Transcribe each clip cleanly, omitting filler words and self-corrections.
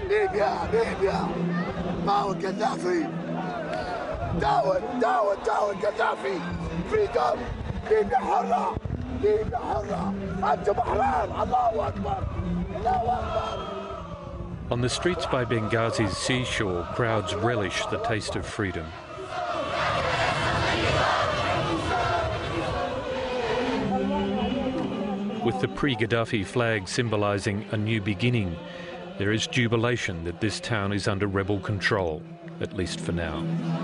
ليبيا معه القذافي. داود القذافي. فريدوم. ليبيا حرة. أنتم أحرار. الله أكبر. On the streets by Benghazi's seashore, crowds relish the taste of freedom. With the pre-Gaddafi flag symbolising a new beginning, there is jubilation that this town is under rebel control, at least for now.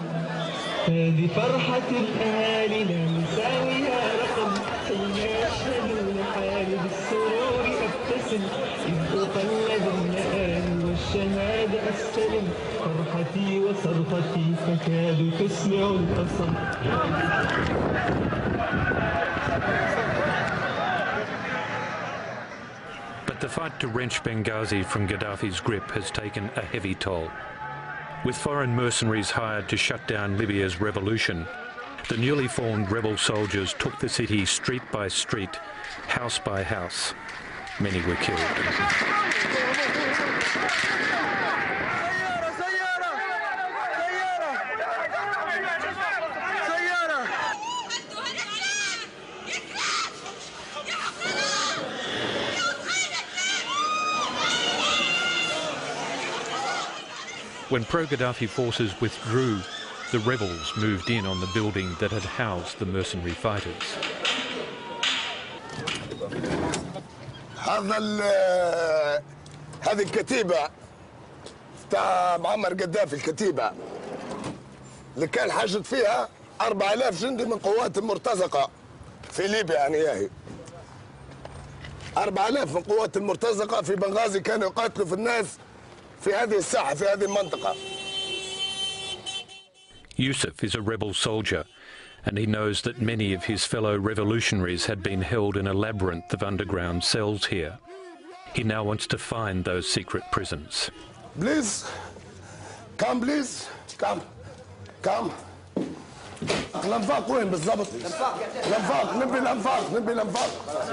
But the fight to wrench Benghazi from Gaddafi's grip has taken a heavy toll. With foreign mercenaries hired to shut down Libya's revolution, the newly formed rebel soldiers took the city street by street, house by house. Many were killed. When pro-Gaddafi forces withdrew, the rebels moved in on the building that had housed the mercenary fighters. هذه الكتيبة تاع معمر قذافي، الكتيبة اللي كان حشد فيها 4000 جندي من قوات المرتزقة في ليبيا. يعني هي 4000 من قوات المرتزقة في بنغازي كانوا يقاتلوا في الناس في هذه الساحة، في هذه المنطقة. Yusuf is a rebel soldier, and he knows that many of his fellow revolutionaries had been held in a labyrinth of underground cells here. He now wants to find those secret prisons. Please, come please, come. الأنفاق وين بالضبط؟ الأنفاق نبي الأنفاق.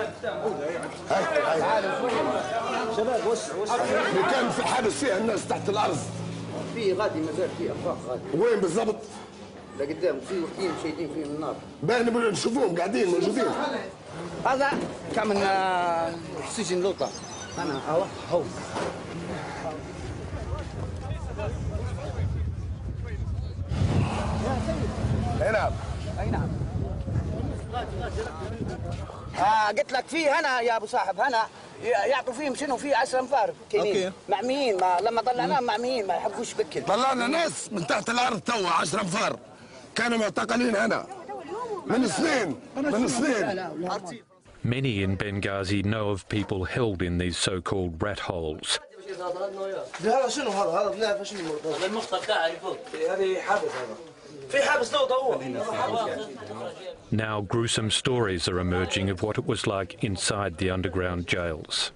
هاي شباب وسع اللي كان في حابس فيها الناس تحت الأرض. في غادي مازال في أنفاق غادي. وين بالضبط؟ لقدام في وحدين شايدين فيه من النار. باين نشوفوهم قاعدين موجودين. هذا كان سجن لوطة. أنا هو. اي نعم. قلت لك فيه هنا يا ابو صاحب، هنا يعطوا فيهم شنو، فيه 10 انفار كاينين معميين، لما طلعناهم معميين ما يحبوش بكل. طلعنا ناس من تحت الارض توا 10 انفار كانوا معتقلين هنا من سنين. Many in Benghazi know of people held in these so-called rat holes. هذا شنو هذا شنو هذا المخطط تاعي فوق، هذه حابس هذا. في حابس لوطة هو. Now gruesome stories are emerging of what it was like inside the underground jails.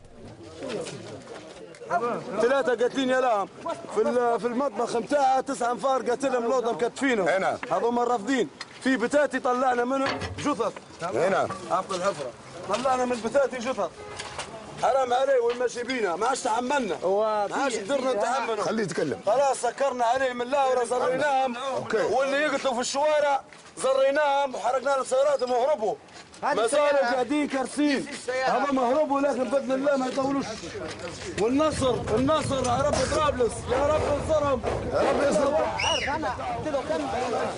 3 قاتلين يا لهم في المطبخ نتاعها 9 انفار قاتلهم لوطه مكتفينهم. هنا هذوما رافضين. في بتاتي طلعنا منهم جثث. هنا عفوا الحفره. طلعنا من بتاتي جثث. حرام عليه وين ماشي بينا، ما عادش تحملنا. ما عادش قدرنا نتحملوا. خليه يتكلم. خلاص سكرنا عليه من اللهوره زريناهم. واللي يقتلوا في الشوارع زريناهم وحرقنا لهم سياراتهم وهربوا. ما زالوا قاعدين كارثين. هذا مهربوا لكن باذن الله ما يطولوش. والنصر يا رب طرابلس، يا رب انصرهم، يا رب ينصرهم. عارف انا قلت له كم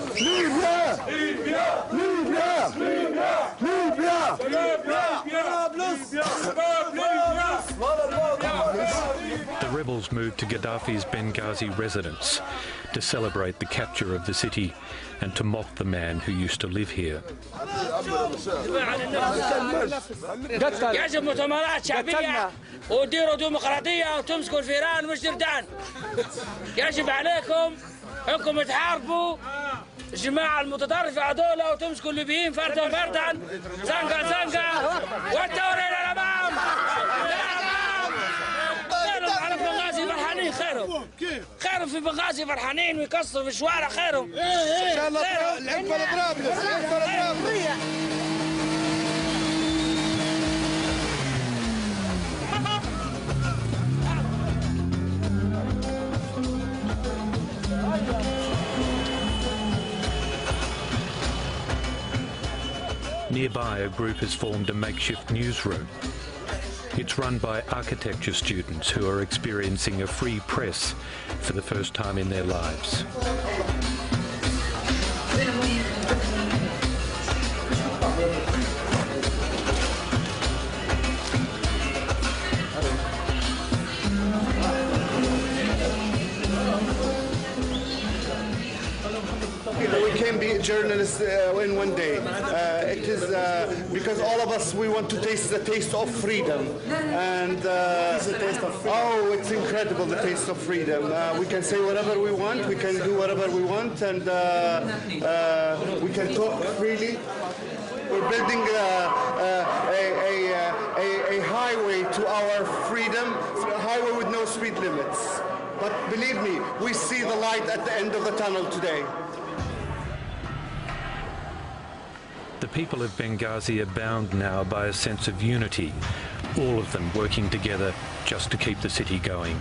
The rebels moved to Gaddafi's Benghazi residence to celebrate the capture of the city and to mock the man who used to live here. يجب مؤتمرات شعبية وديروا ديمقراطية وتمسكوا الفيران مش جردان. يجب عليكم انكم تحاربوا الجماعة المتطرفة هذول وتمسكوا الليبيين فردا زنقة والدوري إلى الأمام. على بنغازي فرحانين خيرهم في بنغازي فرحانين ويكسروا في الشوارع خيرهم. إن شاء الله العقبة لطرابلس. Nearby, a group has formed a makeshift newsroom. It's run by architecture students who are experiencing a free press for the first time in their lives. We can be journalists in one day. It is because all of us, we want to taste the taste of freedom. And oh, it's incredible, the taste of freedom. We can say whatever we want, we can do whatever we want, and we can talk freely. We're building a highway to our freedom, a highway with no speed limits. But believe me, we see the light at the end of the tunnel today. The people of Benghazi are bound now by a sense of unity, all of them working together just to keep the city going.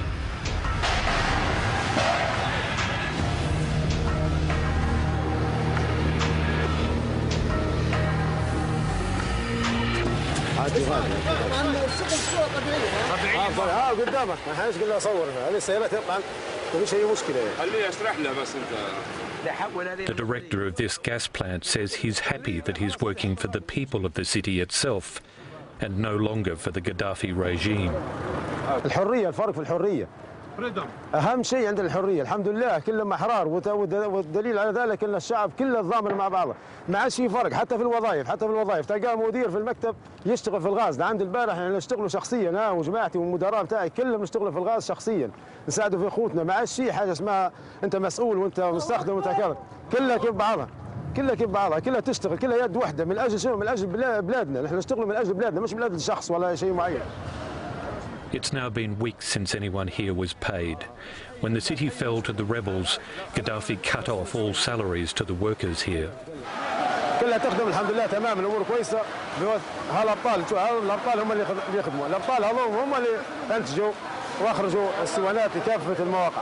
قدامك ما حاجه قلنا صور هذه السيارات يطلع مفيش اي مشكله خليه اشرح له بس انت. The director of this gas plant says he's happy that he's working for the people of the city itself and no longer for the Gaddafi regime. الحريه، الفرق في الحريه. اهم شيء عندنا الحريه، الحمد لله كلهم احرار، والدليل على ذلك ان الشعب كله تضامن مع بعضه، ما عادش في فرق حتى في الوظائف، تلقى مدير في المكتب يشتغل في الغاز، عند البارح احنا نشتغلوا شخصيا انا وجماعتي والمدراء بتاعي كلهم نشتغلوا في الغاز شخصيا، نساعدوا في اخوتنا، ما عادش في حاجه اسمها انت مسؤول وانت مستخدم وانت كذا، كلها كيف بعضها، كلها تشتغل، كلها يد واحده من اجل شنو؟ من اجل بلادنا، نحن نشتغلوا من اجل بلادنا مش من اجل شخص ولا شيء معين. It's now been weeks since anyone here was paid. When the city fell to the rebels, Gaddafi cut off all salaries to the workers here. كلها تخدم الحمد لله تمام، الامور كويسه. الابطال هم اللي يخدموا، الابطال هذول هم اللي انتجوا واخرجوا الاسطوانات لكافه المواقع.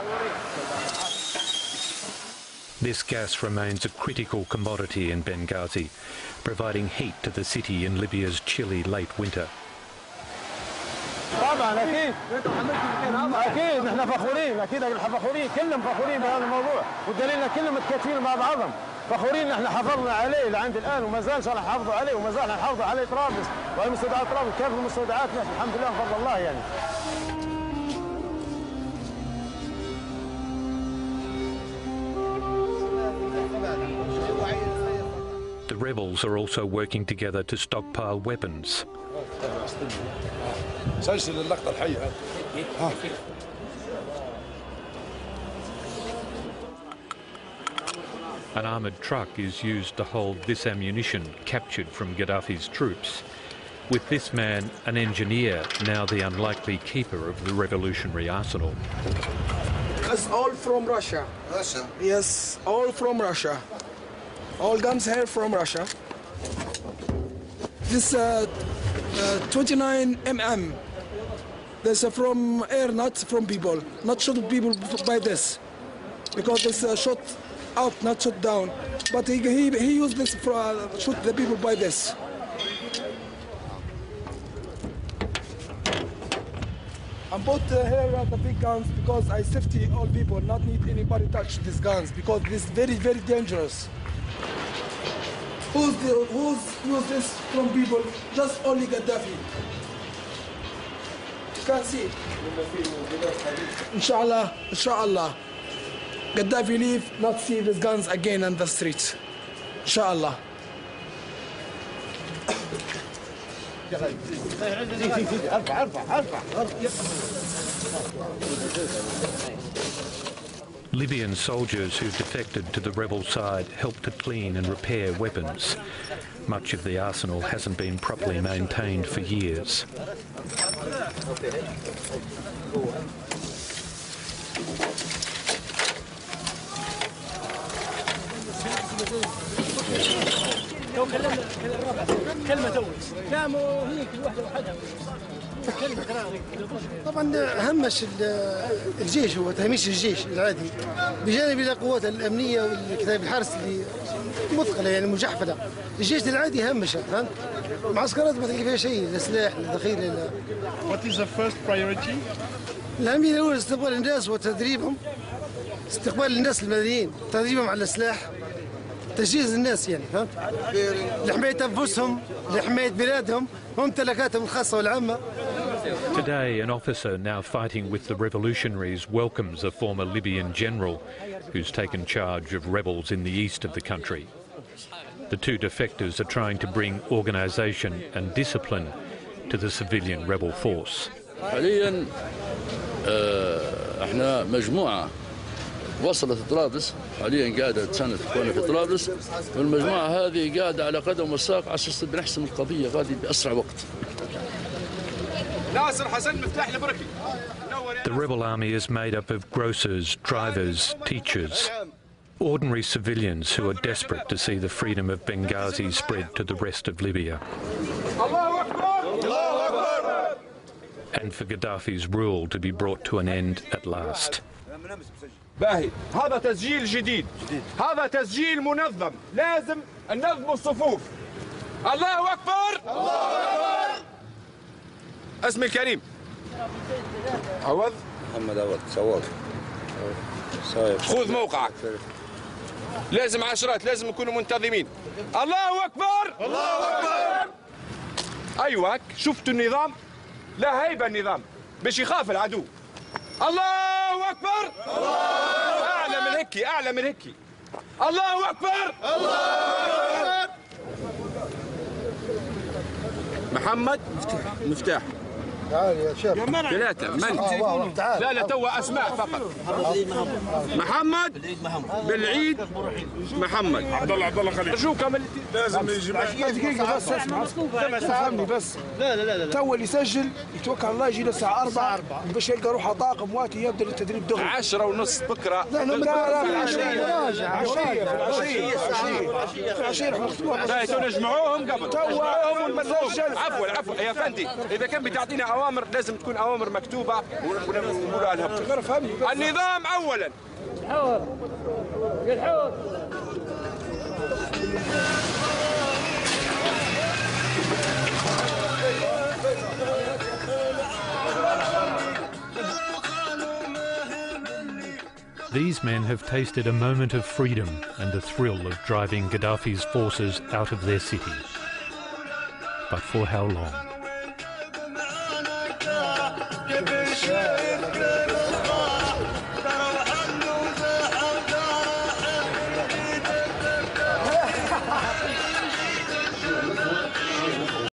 This gas remains a critical commodity in Benghazi, providing heat to the city in Libya's chilly late winter. طبعا اكيد نحن فخورين، كلهم فخورين بهذا الموضوع، والدليل ان كلهم متكاتفين مع بعضهم، فخورين نحن حافظنا عليه لعند الان وما زال راح نحافظوا عليه وما زال نحافظ عليه طرابلس ومستودعات طرابلس، كافه المستودعات الحمد لله بفضل الله يعني. The rebels are also working together to stockpile weapons. سجل اللقطة الحية. An armoured truck is used to hold this ammunition captured from Gaddafi's troops. With this man, an engineer, now the unlikely keeper of the revolutionary arsenal. It's all from Russia. Russia? Yes, all from Russia. All guns here from Russia. This 29 mm. This from air, not from people. Not shot people by this, because this shot out, not shot down. But he used this for shoot the people by this. I bought here the big guns because I safety all people, not need anybody touch these guns because this is very, very dangerous. Who's used this from people? Just only Gaddafi. You can see. Inshallah. Gaddafi leave, not see these guns again on the streets. Inshallah. Libyan soldiers who defected to the rebel side helped to clean and repair weapons. Much of the arsenal hasn't been properly maintained for years. طبعا همش الجيش، هو تهميش الجيش العادي بجانب القوات الامنيه والكتائب الحرس اللي مثقله يعني مجحفله. الجيش العادي همشه فهمت؟ المعسكرات ما تلقى فيها شيء، لا سلاح لا ذخيره لا. What is the first priority? الأهمية الأولى استقبال الناس وتدريبهم، استقبال الناس المدنيين، تدريبهم على السلاح، تجهيز الناس يعني فهمت؟ لحماية أنفسهم، لحماية بلادهم وممتلكاتهم الخاصة والعامة. Today, an officer now fighting with the revolutionaries welcomes a former Libyan general who's taken charge of rebels in the east of the country. The two defectors are trying to bring organisation and discipline to the civilian rebel force. حاليا احنا مجموعة وصلت طرابلس، حاليا قاعدة تساند اخواننا في طرابلس، والمجموعة هذه قاعدة على قدم وساق على اساس بنحسم القضية غادي بأسرع وقت. ناصر حسن مفتاح البركي. The rebel army is made up of grocers, drivers, teachers, ordinary civilians who are desperate to see the freedom of Benghazi spread to the rest of Libya. And for Gaddafi's rule to be brought to an end at last. باهي هذا تسجيل جديد، هذا تسجيل منظم، لازم ننظم الصفوف. الله أكبر. الله أكبر. اسمي الكريم عوض محمد عوض سواق. خذ موقعك. لازم عشرات، لازم يكونوا منتظمين. الله أكبر. الله أكبر. أيوة شفتوا النظام؟ لا هيبة النظام باش يخاف العدو. الله أكبر. أعلى من هيك، أعلى من هيك. الله أكبر. الله أكبر. محمد مفتاح. تعال يا شيخ. ثلاثة من؟ لا لا توا أسماء فقط. محمد بالعيد محمد. عبد الله خليل. أرجوكم لازم يجي دقيقة بس اسمع فهمني بس. لا تو اللي يسجل يتوكل على الله يجي له الساعة 4 باش يلقى روحه طاقم وقتي يبدا التدريب دغري. 10:30 بكرة. لا في العشية. في العشية راح نختموها. لا نجمعوهم قبل. نجمعوهم ونبلغوهم. عفوا يا فندي، إذا كان بتعطينا أوامر لازم تكون أوامر مكتوبة ونقولها لهم. النظام أولا. These men have tasted a moment of freedom and the thrill of driving Gaddafi's forces out of their city. But for how long?